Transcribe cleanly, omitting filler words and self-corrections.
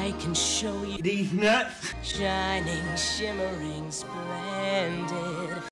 I can show you these nuts. shining, shimmering, splendid.